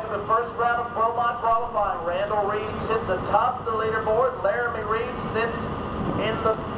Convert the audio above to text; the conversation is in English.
starting the first round of 12-mile qualifying. Randall Reed sits atop the leaderboard. Laramie Reed sits in the